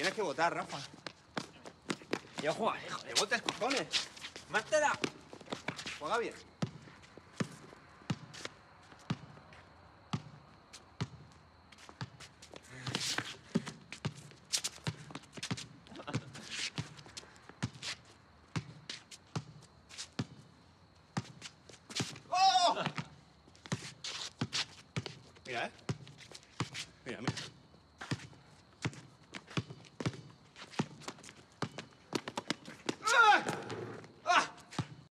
Tienes que votar, Rafa. Yo juego, hijo. ¡Que votes, cojones! ¡Mátela! Juega bien. ¡Oh! Mira, ¿eh? Mira, mira.